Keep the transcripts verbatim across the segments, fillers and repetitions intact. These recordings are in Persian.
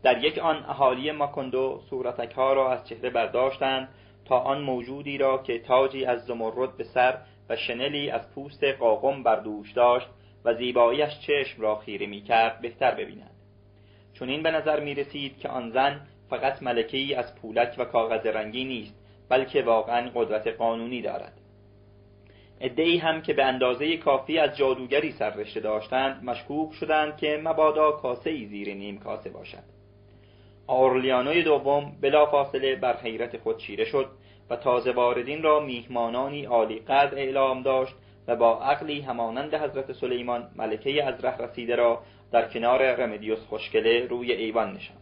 در یک آن اهالی ماکندو صورتک‌ها را از چهره برداشتند تا آن موجودی را که تاجی از زمرد به سر و شنلی از پوست قاقم بر دوش داشت و زیباییش چشم را خیره می‌کرد بهتر ببینند. چون این به نظر می‌رسید که آن زن فقط ملکه‌ای از پولک و کاغذ رنگی نیست، بلکه واقعاً قدرت قانونی دارد. عده‌ای هم که به اندازه کافی از جادوگری سررشته داشتند مشکوک شدند که مبادا کاسه‌ای زیر نیم کاسه باشد. آورلیانوی دوم بلافاصله بر حیرت خود چیره شد و تازه واردین را میهمانانی عالی قدر اعلام داشت و با عقلی همانند حضرت سلیمان ملکه از ره رسیده را در کنار رمدیوس خوشگله روی ایوان نشاند.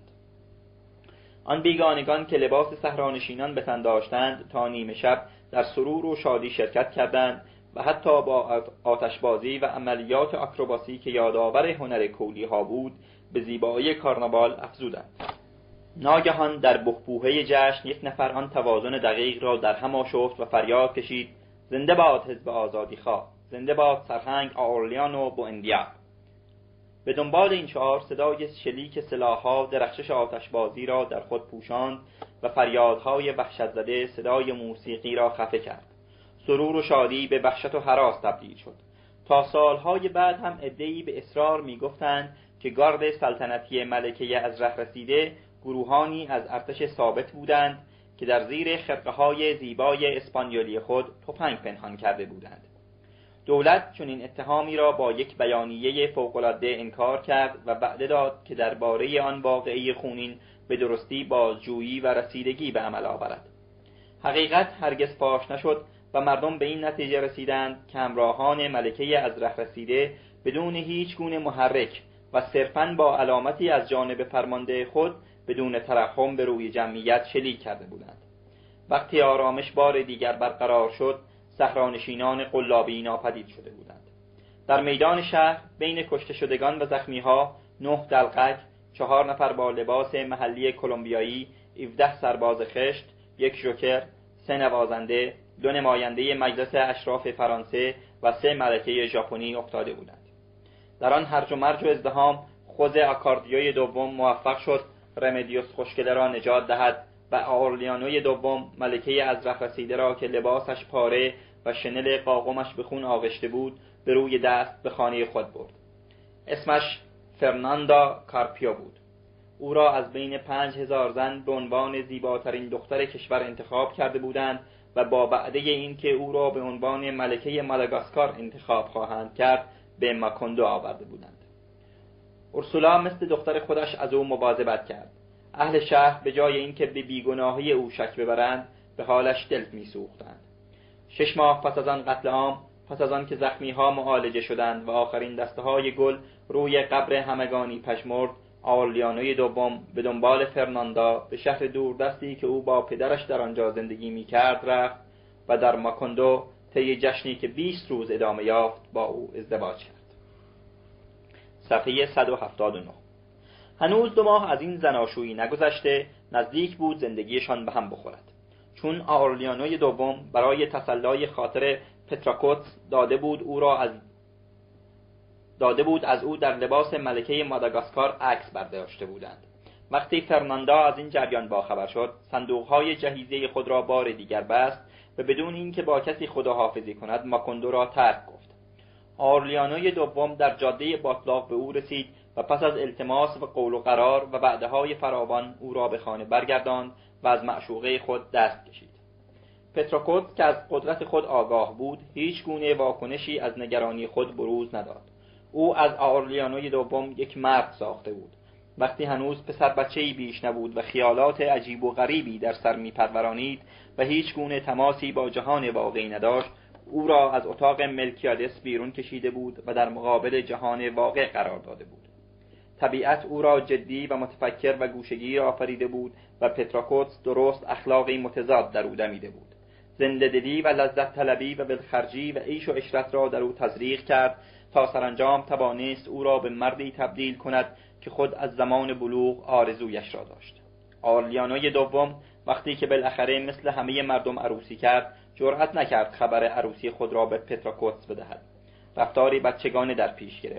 آن بیگانگان که لباس صحرانشینان به تن داشتند تا نیمه شب در سرور و شادی شرکت کردند و حتی با آتشبازی و عملیات آکروباسی که یادآور هنر کولی ها بود به زیبایی کارناوال افزودند. ناگهان در بحبوحه جشن یک نفر آن توازن دقیق را در هم آشفت و فریاد کشید: زنده باد حزب آزادی خواه، زنده باد سرهنگ آورلیانو بواندیا. به دنبال این شعار صدای شلیک سلاح‌ها درخشش آتشبازی را در خود پوشاند و فریادهای وحشت زده صدای موسیقی را خفه کرد. سرور و شادی به وحشت و هراس تبدیل شد. تا سالهای بعد هم عده‌ای به اصرار می‌گفتند که گارد سلطنتی ملکه از ره رسیده گروهانی از ارتش ثابت بودند که در زیر خرقه‌های زیبای اسپانیولی خود تفنگ پنهان کرده بودند. دولت چون این اتهامی را با یک بیانیه فوق‌العاده انکار کرد و وعده داد که درباره آن واقعه خونین به درستی بازجویی و رسیدگی به عمل آورد. حقیقت هرگز فاش نشد و مردم به این نتیجه رسیدند که همراهان ملکه از ره رسیده بدون هیچ گونه محرک و صرفاً با علامتی از جانب فرمانده خود بدون ترحم به روی جمعیت شلیک کرده بودند. وقتی آرامش بار دیگر برقرار شد، صحرانشینان قلابی ناپدید شده بودند. در میدان شهر بین کشته شدگان و زخمی‌ها نه دلقک، چهار نفر با لباس محلی کلمبیایی، هفده سرباز خشت، یک ژوکر، سه نوازنده، دو نماینده مجلس اشراف فرانسه و سه ملکه ژاپنی افتاده بودند. در آن هرج و مرج و ازدحام خوز آکاردیوی دوم موفق شد رمدیوس خوشگله را نجات دهد و آورلیانوی دوم ملکه از ره رسیده را که لباسش پاره و شنل قاقمش به خون آغشته بود به روی دست به خانه خود برد. اسمش فرناندا کارپیو بود. او را از بین پنج هزار زن به عنوان زیباترین دختر کشور انتخاب کرده بودند و با وعده این که او را به عنوان ملکه ماداگاسکار انتخاب خواهند کرد به ماکندو آورده بودند. اورسولا مثل دختر خودش از او مواظبت کرد. اهل شهر به جای اینکه به بیگناهی او شک ببرند به حالش دل می‌سوختند. شش ماه پس از آن قتل عام، پس از آن که زخمی‌ها معالجه شدند و آخرین دسته‌های گل روی قبر همگانی پژمرد، آورلیانوی دوم به دنبال فرناندا به شهر دوردستی که او با پدرش در آنجا زندگی می‌کرد رفت و در ماکندو طی جشنی که بیست روز ادامه یافت با او ازدواج کرد. صفحه صد و هفتاد و نه. هنوز دو ماه از این زناشویی نگذشته نزدیک بود زندگیشان به هم بخورد. چون آورلیانوی دوم برای تسلای خاطر پتراکوتس داده بود او را از داده بود از او در لباس ملکه ماداگاسکار عکس برداشته بودند. وقتی فرناندا از این جریان باخبر شد، صندوق‌های جهیزیه خود را بار دیگر بست و بدون اینکه با کسی خداحافظی کند ماکندو را ترک گفت. آورلیانوی دوم در جاده باطلاق به او رسید و پس از التماس و قول و قرار و وعده‌های فراوان او را به خانه برگرداند و از معشوقه خود دست کشید. پتراکوت که از قدرت خود آگاه بود هیچ گونه واکنشی از نگرانی خود بروز نداد. او از آورلیانوی دوم یک مرد ساخته بود. وقتی هنوز پسر بچه‌ای بیش نبود و خیالات عجیب و غریبی در سر می‌پرورانید و هیچ گونه تماسی با جهان واقعی نداشت، او را از اتاق ملکیادس بیرون کشیده بود و در مقابل جهان واقع قرار داده بود. طبیعت او را جدی و متفکر و گوشه‌گیر آفریده بود و پتراکوتس درست اخلاقی متضاد در او دمیده بود. زنده‌دلی و لذت طلبی و ولخرجی و عیش و عشرت را در او تزریق کرد تا سرانجام توانست او را به مردی تبدیل کند که خود از زمان بلوغ آرزویش را داشت. آورلیانوی دوم وقتی که بالاخره مثل همه مردم عروسی کرد، جرأت نکرد خبر عروسی خود را به پتراکوتس بدهد. رفتاری بچگانه در پیش گرفت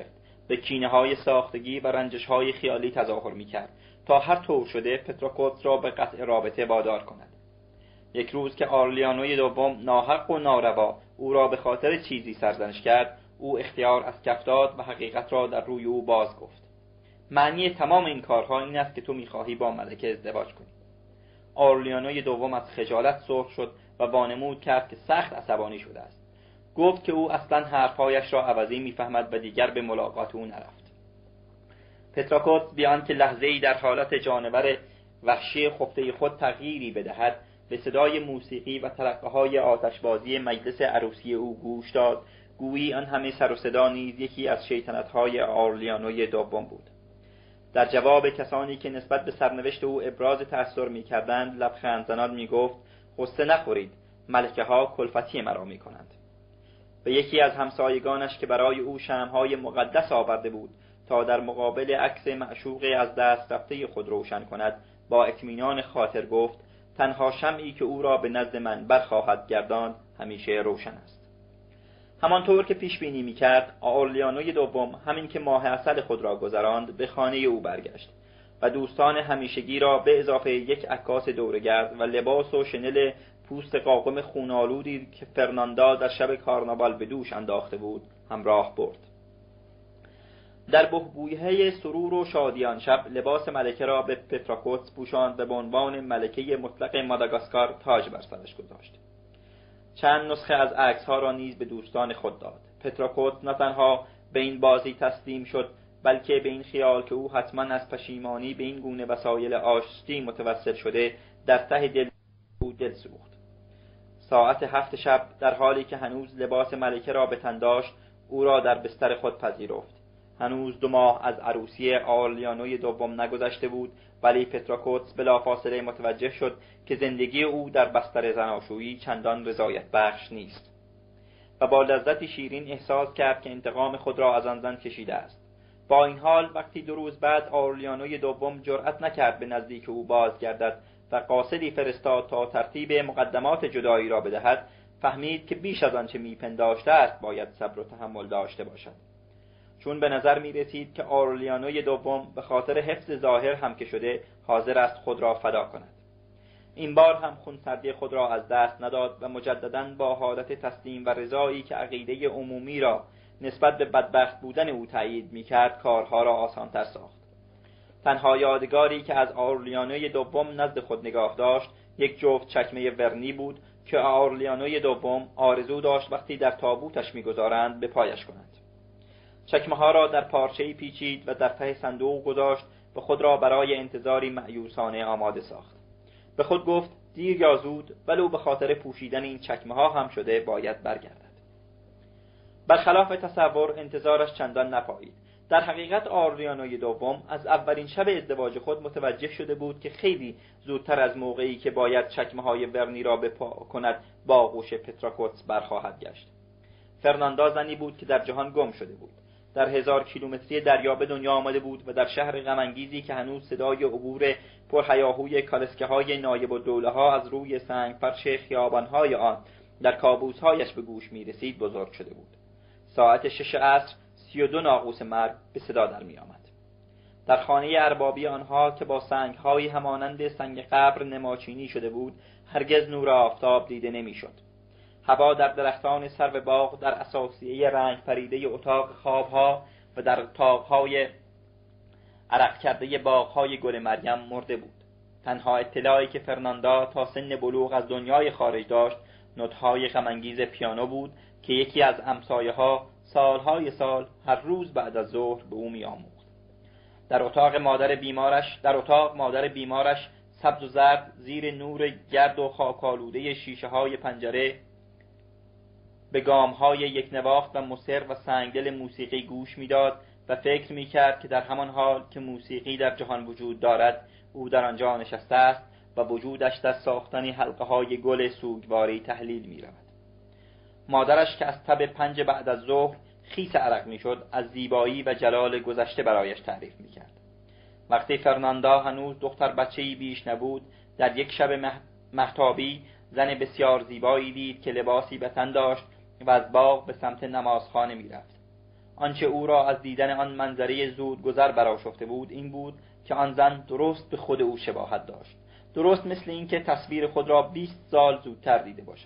به کینه‌های ساختگی و رنجش‌های خیالی تظاهر می‌کرد تا هر طور شده پتراکوتس را به قطع رابطه وادار کند. یک روز که آرلیانوی دوم ناحق و ناروا او را به خاطر چیزی سرزنش کرد، او اختیار از کف داد و حقیقت را در روی او باز گفت. معنی تمام این کارها این است که تو می‌خواهی با ملکه ازدواج کنی. آرلیانوی دوم از خجالت سرخ شد و وانمود کرد که سخت عصبانی شده است. گفت که او اصلا حرفهایش را عوضی می‌فهمد و دیگر به ملاقات او نرفت. پتراکوتس بیان که لحظه‌ای در حالت جانور وحشی خفته خود تغییری بدهد، به صدای موسیقی و ترقه‌های آتشبازی مجلس عروسی او گوش داد، گویی آن همه سر و صدا نیز یکی از شیطنت‌های آرلیانوی دوم بود. در جواب کسانی که نسبت به سرنوشت او ابراز تأثیر می‌کردند، لبخند زنان می‌گفت: قصه نخورید، ملکه‌ها کلفتی مرا می‌کنند. به یکی از همسایگانش که برای او شمع‌های مقدس آورده بود تا در مقابل عکس معشوق از دست رفته خود روشن کند، با اطمینان خاطر گفت: تنها شمعی که او را به نزد من برخواهد گرداند همیشه روشن است. همانطور که پیش بینی می‌کرد، آرلیانوی دوم همین که ماه عسل خود را گذراند به خانه او برگشت و دوستان همیشگی را به اضافه یک عکاس دورگرد و لباس و شنل پوست قاقم خونالودی که فرناندا در شب کارناوال به دوش انداخته بود همراه برد. در بهبویه سرور و شادی آن شب لباس ملکه را به پتراکوتس پوشاند و به عنوان ملکه مطلق ماداگاسکار تاج بر سرش گذاشت. چند نسخه از عکس‌ها را نیز به دوستان خود داد. پتراکوتس نه تنها به این بازی تسلیم شد، بلکه به این خیال که او حتما از پشیمانی به این گونه وسایل آشتی متوسل شده در ته دل او دل سوخت. ساعت هفت شب در حالی که هنوز لباس ملکه را به تن داشت، او را در بستر خود پذیرفت. هنوز دو ماه از عروسی آرلیانوی دوم نگذشته بود، ولی پتراکوتس بلافاصله متوجه شد که زندگی او در بستر زناشویی چندان رضایت بخش نیست و با لذتی شیرین احساس کرد که انتقام خود را از آن زن کشیده است. با این حال وقتی دو روز بعد آرلیانوی دوم جرأت نکرد به نزدیک او بازگردد و قاصدی فرستاد تا ترتیب مقدمات جدایی را بدهد، فهمید که بیش از آنچه میپنداشته است باید صبر و تحمل داشته باشد. چون به نظر می رسید که آرلیانوی دوم به خاطر حفظ ظاهر هم که شده حاضر است خود را فدا کند. این بار هم خونسردی خود را از دست نداد و مجدداً با حالت تسلیم و رضایی که عقیده عمومی را نسبت به بدبخت بودن او تأیید می کرد کارها را آسان‌تر ساخت. تنها یادگاری که از آرلیانوی دوم نزد خود نگاه داشت یک جفت چکمه ورنی بود که آرلیانوی دوم آرزو داشت وقتی در تابوتش می‌گذارند به پایش کند. چکمه ها را در پارچه‌ای پیچید و در ته صندوق گذاشت و خود را برای انتظاری مأیوسانه آماده ساخت. به خود گفت دیر یا زود ولو به خاطر پوشیدن این چکمه ها هم شده باید برگردد. برخلاف تصور انتظارش چندان نپایید. در حقیقت آرلیانوی دوم از اولین شب ازدواج خود متوجه شده بود که خیلی زودتر از موقعی که باید چکمه های ورنی را بپا کند با آغوش پتراکوتس برخواهد گشت. فرناندا زنی بود که در جهان گم شده بود. در هزار کیلومتری دریا به دنیا آمده بود و در شهر غم‌انگیزی که هنوز صدای عبور پرهیاهوی کالسکه های نایب الدوله ها از روی سنگ فرش خیابان های آن در کابوس هایش به گوش می رسید بزرگ شده بود. ساعت شش عصر سی و دو ناقوس مرگ به صدا در می آمد. در خانه اربابی آنها که با سنگ های همانند سنگ قبر نماچینی شده بود هرگز نور آفتاب دیده نمی شد. هوا در درختان سرو باغ در اساسیه رنگ پریده اتاق خوابها و در طاقهای عرق کرده باغهای گل مریم مرده بود. تنها اطلاعی که فرناندا تا سن بلوغ از دنیای خارج داشت نوت‌های غم‌انگیز پیانو بود که یکی از همسایه‌ها سالهای سال هر روز بعد از ظهر به او می‌آموخت. در اتاق مادر بیمارش در اتاق مادر بیمارش سبز و زرد زیر نور گرد و خاک‌آلوده شیشه‌های پنجره به گام‌های یک نواخت و مصر و سنگدل موسیقی گوش می‌داد و فکر می‌کرد که در همان حال که موسیقی در جهان وجود دارد او در آنجا نشسته است و وجودش در ساختن حلقه‌های گل سوگواری تحلیل می‌رود. مادرش که از تب پنج بعد از ظهر خیس عرق می‌شد از زیبایی و جلال گذشته برایش تعریف می‌کرد. وقتی فرناندا هنوز دختر بچه‌ای بیش نبود در یک شب مهتابی زن بسیار زیبایی دید که لباسی به تن داشت و از باغ به سمت نمازخانه می‌رفت. آنچه او را از دیدن آن منظره زود گذر برآشفته بود این بود که آن زن درست به خود او شباهت داشت، درست مثل این که تصویر خود را بیست سال زودتر دیده باشد.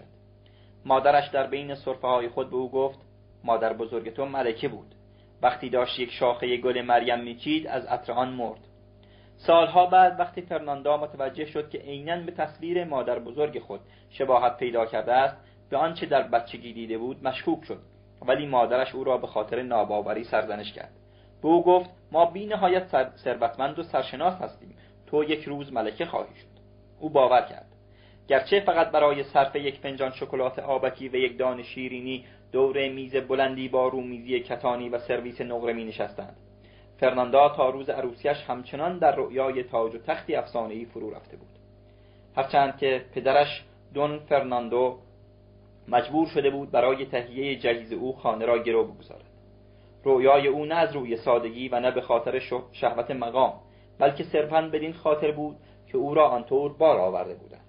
مادرش در بین سرفه‌های خود به او گفت: مادر بزرگ تو ملکه بود. وقتی داشت یک شاخه گل مریم میچید از عطر آن مرد. سالها بعد وقتی فرناندا متوجه شد که عیناً به تصویر مادر بزرگ خود شباهت پیدا کرده است، به آنچه در بچگی دیده بود مشکوک شد، ولی مادرش او را به خاطر ناباوری سرزنش کرد. به او گفت: ما بی نهایت ثروتمند و سرشناس هستیم، تو یک روز ملکه خواهی شد. او باور کرد. گرچه فقط برای صرف یک فنجان شکلات آبکی و یک دانه شیرینی دور میز بلندی با رومیزی کتانی و سرویس نقره می نشستند، فرناندا تا روز عروسیش همچنان در رؤیای تاج و تختی افسانه‌ای فرو رفته بود. هرچند که پدرش دون فرناندو مجبور شده بود برای تهیه جهیز او خانه را گرو بگذارد. رؤیای او نه از روی سادگی و نه به خاطر شهوت مقام، بلکه صرفاً بدین خاطر بود که او را آنطور بار آورده بودند.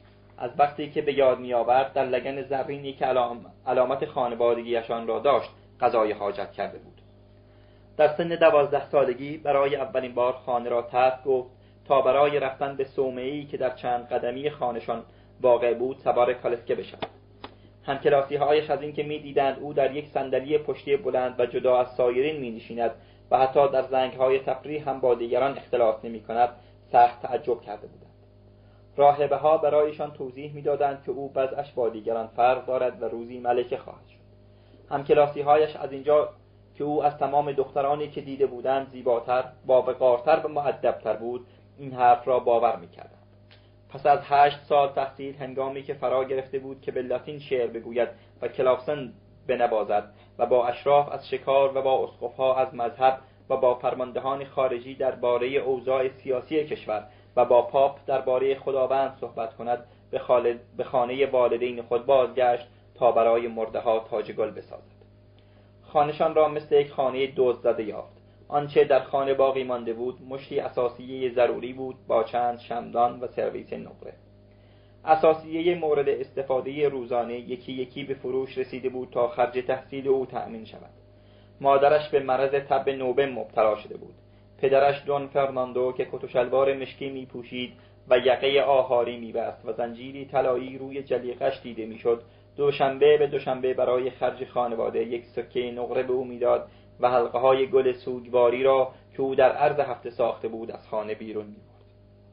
از وقتی که به یاد می‌آورد در لگن زرینی که علامت خانوادگیشان را داشت قضای حاجت کرده بود. در سن دوازده سالگی برای اولین بار خانه را ترک گفت تا برای رفتن به صومعه‌ای که در چند قدمی خانه‌شان واقع بود سوار کالسکه بشود. همکلاسی‌هایش از این که می‌دیدند او در یک صندلی پشتی بلند و جدا از سایرین می‌نشیند و حتی در زنگ‌های تفریح هم با دیگران اختلاط نمی‌کند سخت تعجب کرده بودند. راهبه‌ها برایشان توضیح می‌دادند که او وضعش با دیگران فرق دارد و روزی ملکه خواهد شد. همکلاسی‌هایش از اینجا که او از تمام دخترانی که دیده بودند زیباتر، باوقارتر و مؤدب‌تر بود این حرف را باور می‌کردند. پس از هشت سال تحصیل، هنگامی که فرا گرفته بود که به لاتین شعر بگوید و کلافسن بنوازد و با اشراف از شکار و با اسقف‌ها از مذهب و با فرماندهان خارجی درباره اوضاع سیاسی کشور و با پاپ درباره خداوند صحبت کند، به, خالد به خانه والدین خود بازگشت تا برای مرده‌ها تاج گل بسازد. خانه‌شان را مثل یک خانه دزدزده یافت. آنچه در خانه باقی مانده بود مشتی اساسیه ضروری بود با چند شمدان و سرویس نقره. اساسیه مورد استفاده روزانه یکی یکی به فروش رسیده بود تا خرج تحصیل او تأمین شود. مادرش به مرض تب نوبه مبتلا شده بود. پدرش دون فرناندو که کت و شلوار مشکی می پوشید و یقه آهاری می بست و زنجیری طلایی روی جلیقش دیده می شد، دوشنبه به دوشنبه برای خرج خانواده یک سکه نقره به او میداد و حلقه های گل سوگواری را که او در عرض هفته ساخته بود از خانه بیرون می برد.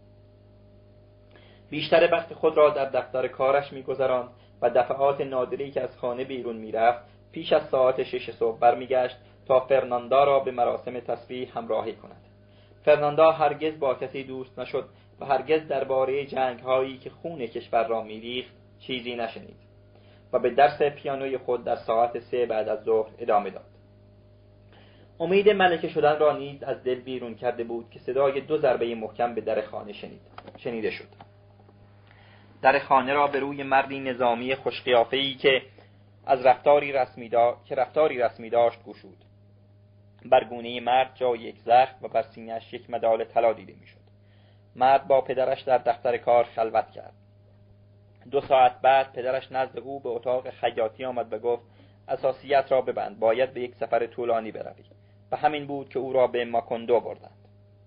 بیشتر وقت خود را در دفتر کارش می گذراند و دفعات نادری که از خانه بیرون می رفت پیش از ساعت شش صبح برمیگشت تا فرناندا را به مراسم تسبیح همراهی کند. فرناندا هرگز با کسی دوست نشد و هرگز درباره جنگ هایی که خون کشور را میریخت چیزی نشنید و به درس پیانوی خود در ساعت سه بعد از ظهر ادامه داد. امید ملکه شدن را نیز از دل بیرون کرده بود که صدای دو ضربه محکم به در خانه شنید. شنیده شد. در خانه را به روی مردی نظامی خوشقیافه‌ای که از رفتاری رسمی داشت که رفتاری رسمی داشت گشود. بر گونه مرد جای یک زخم و بر سینه‌اش یک مدال طلا دیده میشد. مرد با پدرش در دفتر کار خلوت کرد. دو ساعت بعد پدرش نزد او به اتاق خیاطی آمد و گفت: اساسیت را ببند، باید به یک سفر طولانی بروی. و همین بود که او را به ماکوندو بردند.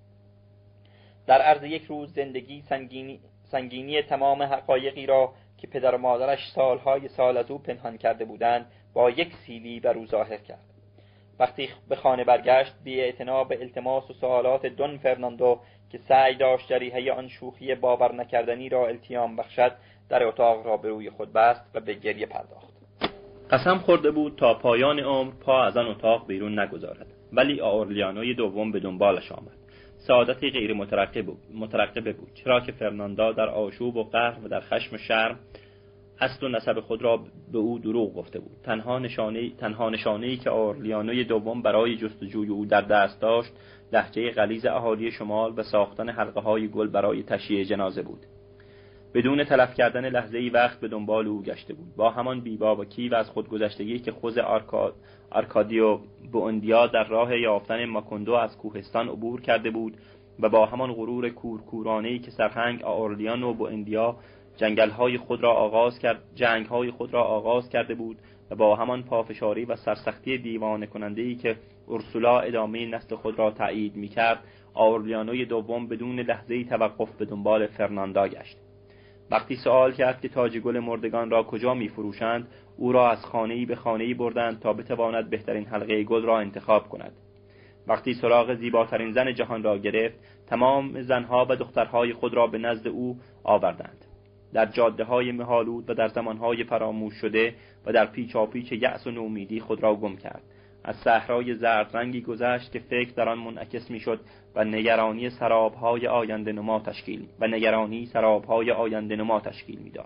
در عرض یک روز زندگی سنگینی, سنگینی تمام حقایقی را که پدر و مادرش سالهای سال از او پنهان کرده بودند با یک سیلی بر او ظاهر کرد. وقتی به خانه برگشت بی اعتنا به التماس و سوالات دون فرناندو که سعی داشت جریحه آن شوخی باور نکردنی را التیام بخشد، در اتاق را به روی خود بست و به گریه پرداخت. قسم خورده بود تا پایان عمر پا از آن اتاق بیرون نگذارد، ولی اورلیانوی دوم به دنبالش آمد. سعادتی غیر مترقب بود. مترقبه بود، چرا که فرناندا در آشوب و قهر و در خشم شرم اصل و نسب خود را به او دروغ گفته بود. تنها نشانه تنها نشانه‌ای که اورلیانوی دوم برای جستجوی او در دست داشت، لهجه غلیظ اهالی شمال و ساختن حلقه‌های گل برای تشییع جنازه بود. بدون تلف کردن لحظه‌ای وقت به دنبال او گشته بود، با همان بی‌باکی و از خودگذشتگی که خوز آرکاد آرکادیو بوندیا در راه یافتن ماکوندو از کوهستان عبور کرده بود و با همان غرور کورکورانه‌ای که سرهنگ اورلیانو بوندیا جنگل‌های خود را آغاز کرد جنگ‌های خود را آغاز کرده بود، و با همان پافشاری و سرسختی دیوانه کننده‌ای که اورسولا ادامه نسل خود را تأیید می‌کرد، آورلیانوی دوم بدون لحظه‌ای توقف به دنبال فرناندا گشت. وقتی سوال کرد که تاج گل مردگان را کجا می‌فروشند، او را از خانه‌ای به خانه‌ای بردند تا بتواند بهترین حلقه گل را انتخاب کند. وقتی سراغ زیباترین زن جهان را گرفت، تمام زنها و دخترهای خود را به نزد او آوردند. در جاده‌های مه‌آلود و در زمانهای فراموش شده و در پیچاپیچ یأس و نومیدی خود را گم کرد. از صحرای زرد رنگی گذشت که فکر در آن منعکس می‌شد و نگرانی سراب‌های آینده نما تشکیل و نگرانی سراب‌های آینده نما تشکیل می‌داد.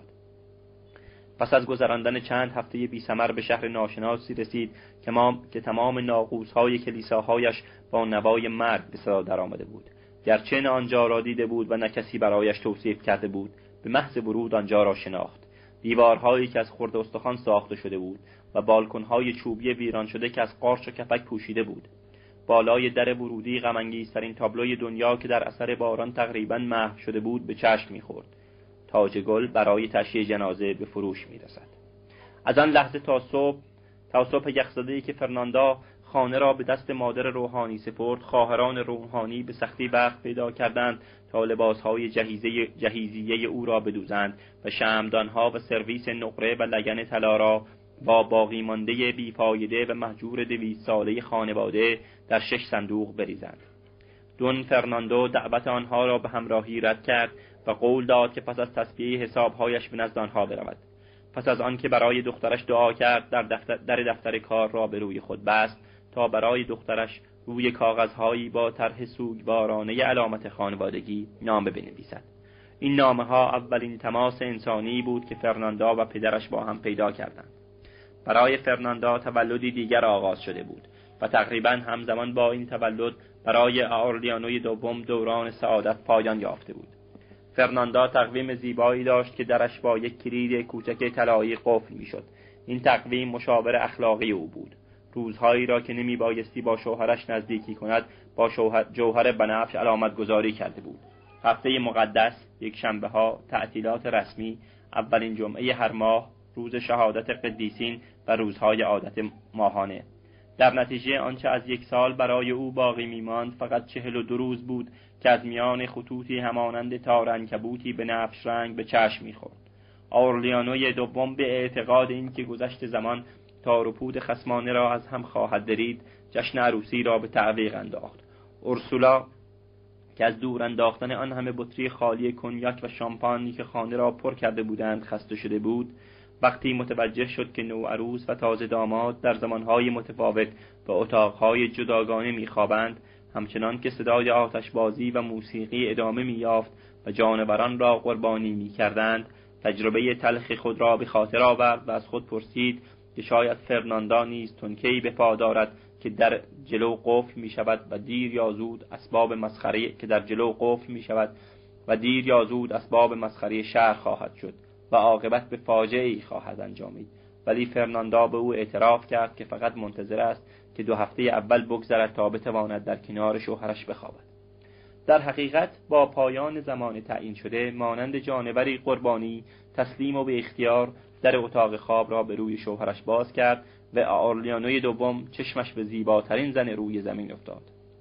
پس از گذراندن چند هفته بی ثمر به شهر ناشناسی رسید که, که تمام ناقوس‌های کلیساهایش با نوای مرگ به صدا درآمده بود. گرچه نه آنجا را دیده بود و نه کسی برایش توصیف کرده بود، به محض ورود آنجا را شناخت. دیوارهایی که از خرده استخوان ساخته شده بود و بالکن‌های چوبی ویران شده که از قارچ و کپک پوشیده بود. بالای در ورودی غم‌انگیزترین تابلوی دنیا که در اثر باران تقریباً محو شده بود به چشم می‌خورد. تاج گل برای تشییع جنازه به فروش می‌رسد. از آن لحظه تا صبح تا صبح یخزده‌ای که فرناندا خانه را به دست مادر روحانی سپرد، خواهران روحانی به سختی وقت پیدا کردند تا لباسهای جهیزیه جهیزیه او را بدوزند و شمعدانها و سرویس نقره و لگن طلا را با باقی مانده بیفایده و مهجور دویست ساله خانواده در شش صندوق بریزند. دون فرناندو دعوت آنها را به همراهی رد کرد و قول داد که پس از تسبیه حسابهایش به نزد آنها برود. پس از آن که برای دخترش دعا کرد، در دفتر, در دفتر کار را به روی خود بست تا برای دخترش روی کاغذهایی با طرح سوگوارانه علامت خانوادگی نامه بنویسد. این نامه ها اولین تماس انسانی بود که فرناندا و پدرش با هم پیدا کردند. برای فرناندا تولدی دیگر آغاز شده بود و تقریباً همزمان با این تولد برای آورلیانوی دوم دوران سعادت پایان یافته بود. فرناندا تقویم زیبایی داشت که درش با یک کلید کوچک طلایی قفل میشد. این تقویم مشاور اخلاقی او بود. روزهایی را که نمی بایستی با شوهرش نزدیکی کند با جوهر بنفش علامت گذاری کرده بود. هفته مقدس، یک شنبه ها، تعطیلات رسمی، اولین جمعه هر ماه، روز شهادت قدیسین و روزهای عادت ماهانه. در نتیجه آنچه از یک سال برای او باقی میماند فقط چهل و دو روز بود که از میان خطوطی همانند تار عنکبوتی به نفش رنگ به چشم میخورد. آورلیانوی دوم به اعتقاد این که گذشت زمان تار و پود خصمانه را از هم خواهد درید، جشن عروسی را به تعویق انداخت. اورسولا که از دور انداختن آن همه بطری خالی کنیاک و شامپانی که خانه را پر کرده بودند خسته شده بود، وقتی متوجه شد که نوعروس و تازه داماد در زمانهای متفاوت به اتاقهای جداگانه میخوابند، همچنان که صدای آتشبازی و موسیقی ادامه می‌یافت و جانوران را قربانی می‌کردند، تجربه تلخ خود را به خاطر آورد و از خود پرسید که شاید فرناندا نیز تنکی به پا دارد که در جلو قفل می‌شود و دیر یا زود اسباب مسخره که در جلو قفل می‌شود و دیر یا زود اسباب مسخره شهر خواهد شد و عاقبت به فاجعه‌ای خواهد انجامید. ولی فرناندا به او اعتراف کرد که فقط منتظر است که دو هفته اول بگذرد تا بتواند در کنار شوهرش بخوابد. در حقیقت با پایان زمان تعیین شده، مانند جانوری قربانی تسلیم و به اختیار در اتاق خواب را به روی شوهرش باز کرد و آورلیانوی دوم چشمش به زیباترین زن روی زمین افتاد.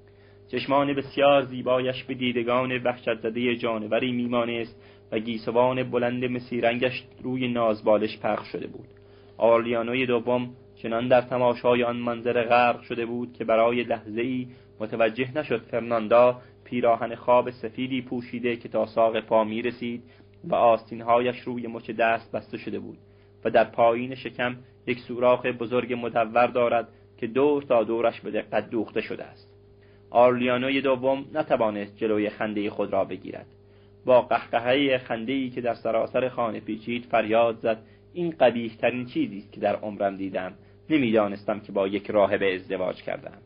چشمان بسیار زیبایش به دیدگان وحشت زده جانوری میمانست و گیسوان بلند مسی رنگش روی نازبالش پخش شده بود. آورلیانوی دوم چنان در تماشای آن منظر غرق شده بود که برای لحظه‌ای متوجه نشد فرناندا پیراهن خواب سفیدی پوشیده که تا ساق پا می رسید و آستینهایش روی مچ دست بسته شده بود و در پایین شکم یک سوراخ بزرگ مدور دارد که دور تا دورش به دقت دوخته شده است. آورلیانوی دوم نتوانست جلوی خنده خود را بگیرد. با قهقهه خنده‌ای که در سراسر خانه پیچید فریاد زد: این قبیح ترین چیزی است که در عمرم دیدم. نمیدانستم که با یک راهبه ازدواج کردم.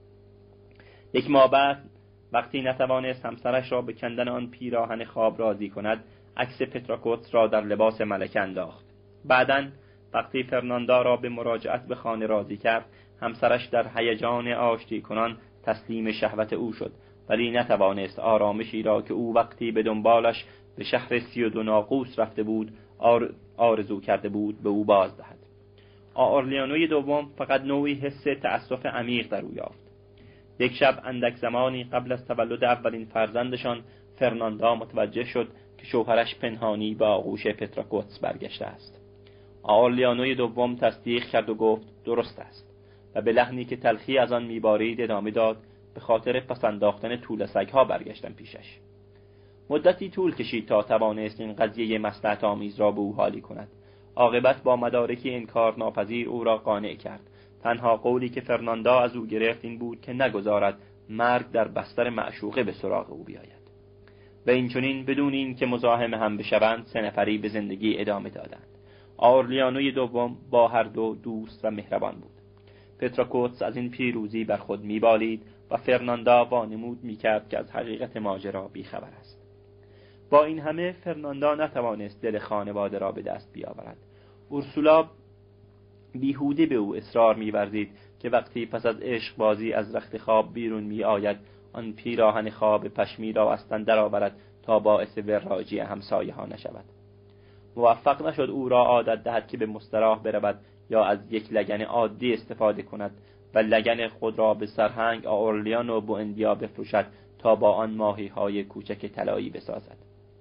یک ماه بعد وقتی نتوانست همسرش را به کندن آن پیراهن خواب راضی کند، عکس پتراکوتس را در لباس ملکه انداخت. بعداً وقتی فرناندا را به مراجعت به خانه راضی کرد، همسرش در هیجان آشتی کنان تسلیم شهوت او شد، ولی نتوانست آرامشی را که او وقتی به دنبالش به شهر سی و دو ناقوس رفته بود آر... آرزو کرده بود به او باز دهد. آرلیانوی دوم فقط نوعی حس تأسف عمیق در او یافت. یک شب اندک زمانی قبل از تولد اولین فرزندشان فرناندا متوجه شد که شوهرش پنهانی به آغوش پتراکوتس برگشته است. آرلیانوی دوم تصدیق کرد و گفت درست است و به لحنی که تلخی از آن میبارید ادامه داد به خاطر پسنداختن طول سگها برگشتم پیشش. مدتی طول کشید تا توانست این قضیه مصلحت آمیز را به او حالی کند. عاقبت با مدارکی انکار ناپذیر او را قانع کرد. تنها قولی که فرناندا از او گرفت این بود که نگذارد مرگ در بستر معشوقه به سراغ او بیاید. و اینچنین بدون این که مزاحم هم بشوند سه نفری به زندگی ادامه دادند. آرلیانوی دوم با هر دو دوست و مهربان بود. پتراکوتس از این پیروزی بر خود میبالید و فرناندا وانمود میکرد که از حقیقت ماجرا بیخبر است. با این همه فرناندا نتوانست دل خانواده را به دست بیاورد. اورسولا بیهوده به او اصرار می‌ورزید که وقتی پس از عشق بازی از رخت خواب بیرون می آید آن پیراهن خواب پشمی را از تن درآورد تا باعث وراجی همسایه ها نشود. موفق نشد او را عادت دهد که به مستراح برود یا از یک لگن عادی استفاده کند و لگن خود را به سرهنگ آرلیانو و بوئندیا بفروشد تا با آن ماهی های کوچک طلایی بسازد.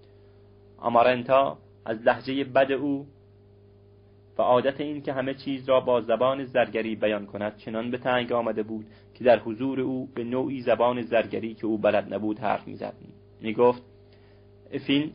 آمارنتا از لهجه بد او و عادت این که همه چیز را با زبان زرگری بیان کند چنان به تنگ آمده بود که در حضور او به نوعی زبان زرگری که او بلد نبود حرف می‌زد. می‌گفت افین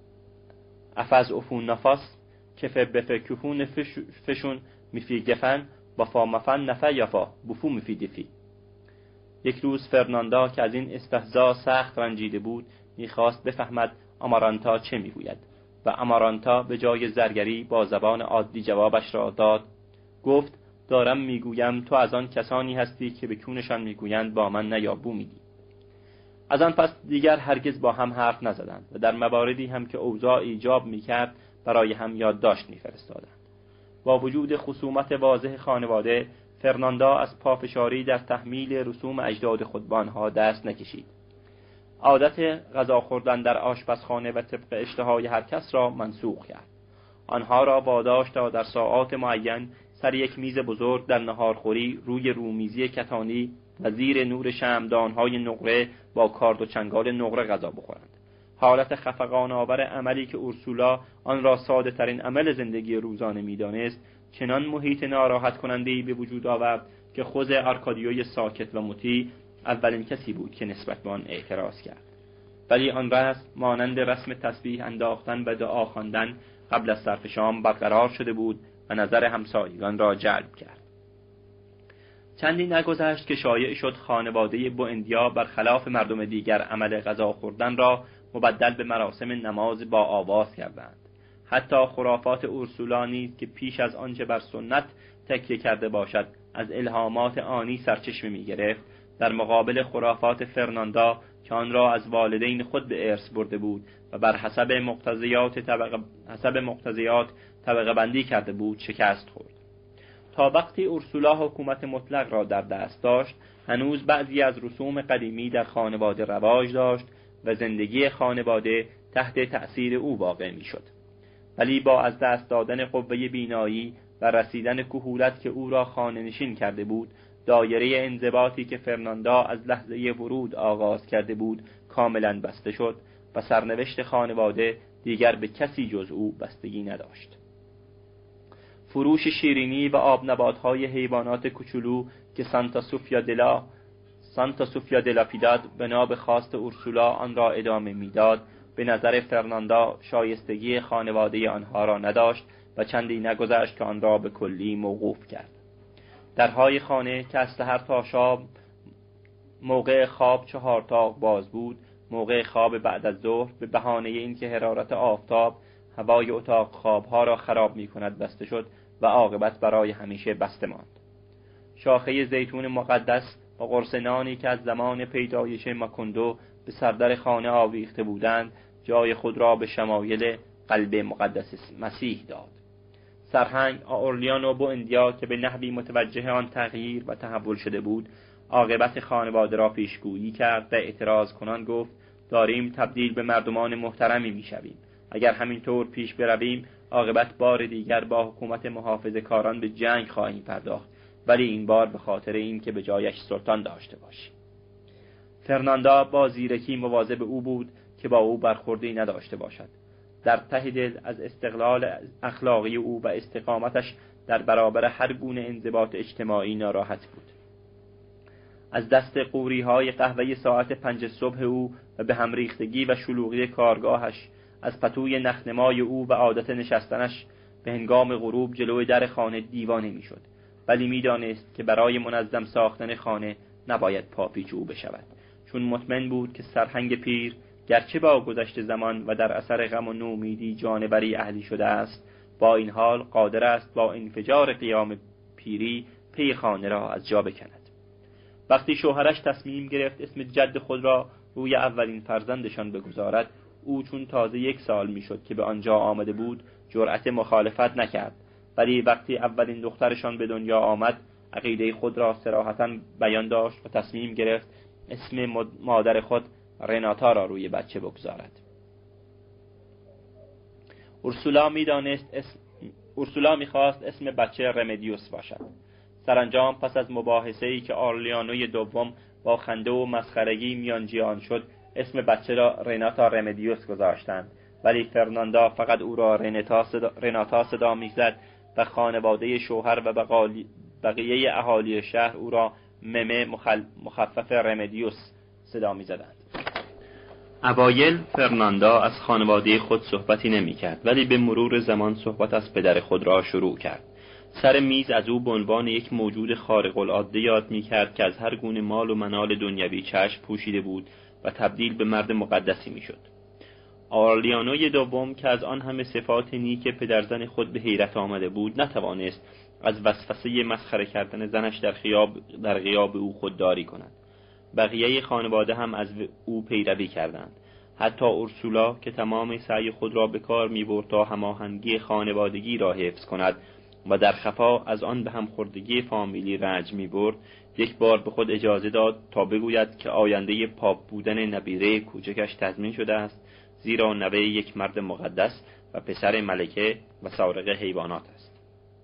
افز افون نفاس کف بفکفون فش فشون میفی گفن با فا مفن نفه یفا بفو میفی دفی. یک روز فرناندا که از این استهزا سخت رنجیده بود می‌خواست بفهمد آمارانتا چه میگوید و آمارانتا به جای زرگری با زبان عادی جوابش را داد. گفت دارم میگویم تو از آن کسانی هستی که به کونشان میگویند با من نیابو میدی. از آن پس دیگر هرگز با هم حرف نزدند و در مواردی هم که اوضاع ایجاب میکرد برای هم یادداشت میفرستادند. با وجود خصومت واضح خانواده فرناندا از پافشاری در تحمیل رسوم اجداد خود به آنها دست نکشید. عادت غذا خوردن در آشپزخانه و طبق اشتهای هر کس را منسوخ کرد. آنها را واداشت تا در ساعات معین سر یک میز بزرگ در نهارخوری روی رومیزی کتانی و زیر نور شمعدان‌های نقره با کارد و چنگال نقره غذا بخورند. حالت خفقان‌آور عملی که اورسولا آن را ساده ترین عمل زندگی روزانه می‌دانست چنان محیط ناراحت کننده‌ای به وجود آورد که خود آرکادیوی ساکت و مطیع اولین کسی بود که نسبت به آن اعتراض کرد. ولی آن رسم مانند رسم تسبیح انداختن و دعا خواندن قبل از صرف شام برقرار شده بود و نظر همسایگان را جلب کرد. چندی نگذشت که شایع شد خانواده بوئندیا برخلاف مردم دیگر عمل غذا خوردن را مبدل به مراسم نماز با آواز کردند. حتی خرافات اورسولا نیز که پیش از آنچه بر سنت تکیه کرده باشد از الهامات آنی سرچشمه می گرفت، در مقابل خرافات فرناندا که آن را از والدین خود به ارث برده بود و بر حسب مقتضیات طبقه حسب مقتضیات طبقه بندی کرده بود شکست خورد. تا وقتی اورسولا حکومت مطلق را در دست داشت هنوز بعضی از رسوم قدیمی در خانواده رواج داشت و زندگی خانواده تحت تأثیر او واقع می شد. ولی با از دست دادن قوه بینایی و رسیدن کهولت که او را خانه نشین کرده بود، دایره انضباطی که فرناندا از لحظه ورود آغاز کرده بود کاملا بسته شد و سرنوشت خانواده دیگر به کسی جز او بستگی نداشت. فروش شیرینی و آب نبات‌های حیوانات کوچولو که سانتا سوفیا دلا سانتا سوفیا دلا پیداد بنا به خواست اورسولا آن را ادامه میداد، به نظر فرناندا شایستگی خانواده آنها را نداشت و چندی نگذشت که آن را به کلی موقوف کرد. درهای خانه که از سحر تا شام موقع خواب چهار تاق باز بود، موقع خواب بعد از ظهر به بهانه اینکه حرارت آفتاب هوای اتاق خوابها را خراب می کند بسته شد و عاقبت برای همیشه بسته ماند. شاخه زیتون مقدس و قرص نانی که از زمان پیدایش ماکوندو به سردر خانه آویخته بودند جای خود را به شمایل قلب مقدس مسیح داد. سرهنگ آرلیانو بوئندیا که به نحوی متوجه آن تغییر و تحول شده بود عاقبت خانواده را پیشگویی کرد و اعتراض کنان گفت داریم تبدیل به مردمان محترمی میشویم. اگر همینطور پیش برویم عاقبت بار دیگر با حکومت محافظه کاران به جنگ خواهیم پرداخت، ولی این بار به خاطر این که به جایش سلطان داشته باشیم. فرناندا با زیرکی مواظب او بود که با او برخوردی نداشته باشد. در ته دل از استقلال اخلاقی او و استقامتش در برابر هر گونه انضباط اجتماعی ناراحت بود. از دست قوری های قهوه ساعت پنج صبح او و به هم ریختگی و شلوغی کارگاهش، از پتوی نخنمای او و عادت نشستنش به هنگام غروب جلوی در خانه دیوانه میشد، ولی میدانست که برای منظم ساختن خانه نباید پاپیچ او بشود، چون مطمئن بود که سرهنگ پیر گرچه با گذشت زمان و در اثر غم و نومیدی جانوری اهلی شده است، با این حال قادر است با انفجار قیام پیری پی خانه را از جا بکند. وقتی شوهرش تصمیم گرفت اسم جد خود را روی اولین فرزندشان بگذارد، او چون تازه یک سال میشد که به آنجا آمده بود جرأت مخالفت نکرد، ولی وقتی اولین دخترشان به دنیا آمد عقیده خود را صراحتاً بیان داشت و تصمیم گرفت اسم مادر خود رناتا را روی بچه بگذارد. اورسولا میدانست اسم اورسولا میخواست اسم بچه رمدیوس باشد. سرانجام پس از مباحثه‌ای که آرلیانوی دوم با خنده و مسخرگی میانجیان شد، اسم بچه را رناتا رمدیوس گذاشتند، ولی فرناندا فقط او را رناتا صدا, رناتا صدا میزد و خانواده شوهر و بقیه اهالی شهر او را ممه مخل... مخفف رمدیوس صدا میزدند. اوایل فرناندا از خانواده خود صحبتی نمی کرد، ولی به مرور زمان صحبت از پدر خود را شروع کرد. سر میز از او به عنوان یک موجود خارق العاده یاد می کرد که از هر گونه مال و منال دنیوی چشم پوشیده بود و تبدیل به مرد مقدسی می شد. آرلیانوی دوم که از آن همه صفات نیک پدرزن خود به حیرت آمده بود نتوانست از وسوسه مسخره کردن زنش در غیاب در غیاب او خودداری کند. بقیه خانواده هم از او پیروی کردند. حتی اورسولا که تمام سعی خود را به کار می‌برد تا هماهنگی خانوادگی را حفظ کند و در خفا از آن به هم خوردگی فامیلی رنج می‌برد، یک بار به خود اجازه داد تا بگوید که آینده پاپ بودن نبیره کوچکش تضمین شده است، زیرا نوه یک مرد مقدس و پسر ملکه و سارق حیوانات است.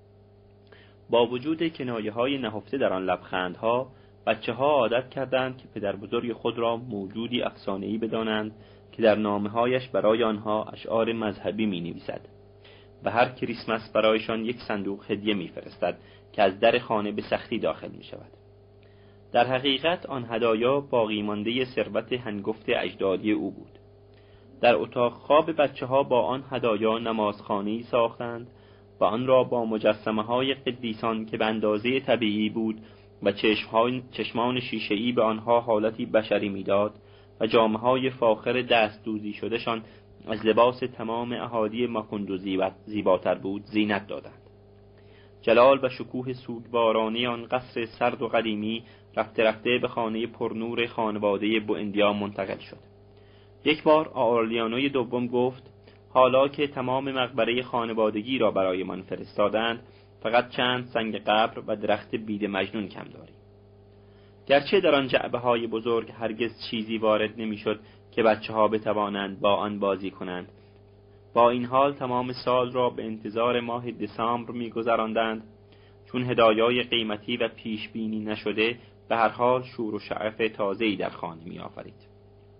با وجود کنایه‌های نهفته در آن لبخندها، بچه‌ها عادت کردند که پدر بزرگ خود را موجودی افسانه‌ای بدانند که در نامه‌هایش برای آنها اشعار مذهبی می‌نویسد و هر کریسمس برایشان یک صندوق هدیه می‌فرستد که از در خانه به سختی داخل می‌شود. در حقیقت آن هدایا باقی مانده ثروت هنگفت اجدادی او بود. در اتاق خواب بچه‌ها با آن هدایا نمازخانه‌ای ساختند و آن را با مجسمه‌های قدیسان که به اندازه طبیعی بود و چشمان شیشه‌ای به آنها حالتی بشری میداد و جامه‌های فاخر دست دوزی شدهشان از لباس تمام اهالی ماکوندو زیباتر بود زینت دادند. جلال و شکوه سوگوارانه آن قصر سرد و قدیمی رفته رفته به خانه پرنور خانواده بوئندیا منتقل شد. یک بار آرلیانوی دوم گفت: حالا که تمام مقبره خانوادگی را برای من فرستادند، فقط چند سنگ قبر و درخت بید مجنون کم داریم. گرچه در آن جعبه‌های بزرگ هرگز چیزی وارد نمی‌شد که بچه‌ها بتوانند با آن بازی کنند، با این حال تمام سال را به انتظار ماه دسامبر می‌گذراندند، چون هدایای قیمتی و پیش بینی نشده به هر حال شور و شعف تازه‌ای در خانه می‌آفرید.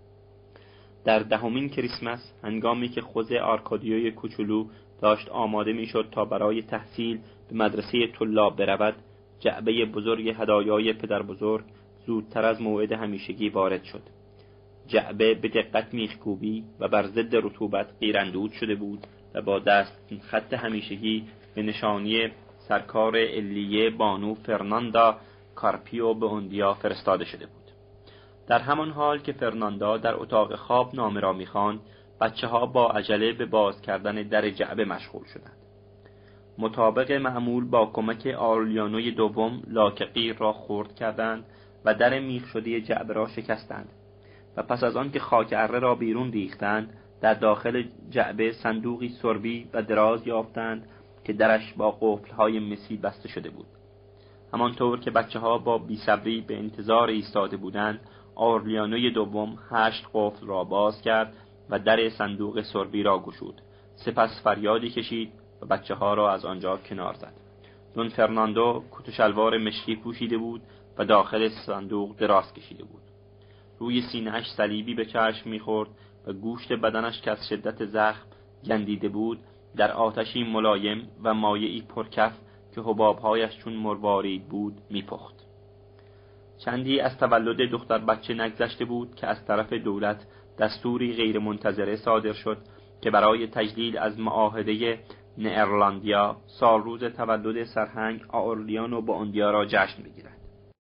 در دهمین کریسمس، هنگامی که خوزه آرکادیوی کوچولو داشت آماده می‌شد تا برای تحصیل به مدرسه طلاب برود، جعبه بزرگ هدایای پدر بزرگ زودتر از موعد همیشگی وارد شد. جعبه به دقت میخکوبی و بر ضد رطوبت قیراندود شده بود و با دست خط همیشگی به نشانی سرکار علیه بانو فرناندا کارپیو بوئندیا فرستاده شده بود. در همان حال که فرناندا در اتاق خواب نامه را می‌خواند، بچه‌ها با عجله به باز کردن در جعبه مشغول شدند. مطابق معمول با کمک آرلیانوی دوم لاک قیر را خرد کردند و در میخ شده جعبه را شکستند و پس از آن که خاک اره را بیرون ریختند، در داخل جعبه صندوقی سربی و دراز یافتند که درش با قفل‌های مسی بسته شده بود. همانطور که بچه‌ها با بی‌صبری به انتظار ایستاده بودند، آرلیانوی دوم هشت قفل را باز کرد و در صندوق سربی را گشود. سپس فریادی کشید و بچه ها را از آنجا کنار زد. دون فرناندو کت و شلوار مشکی پوشیده بود و داخل صندوق دراز کشیده بود. روی سینه‌اش صلیبی به چشم می‌خورد و گوشت بدنش که از شدت زخم گندیده بود در آتشی ملایم و مایعی پرکف که حباب‌هایش چون مروارید بود می‌پخت. چندی از تولد دختر بچه نگذشته بود که از طرف دولت دستوری غیرمنتظره صادر شد که برای تجلیل از معاهده نئرلندیا سالروز تولد سرهنگ آورلیان و بوندیا را جشن بگیرد.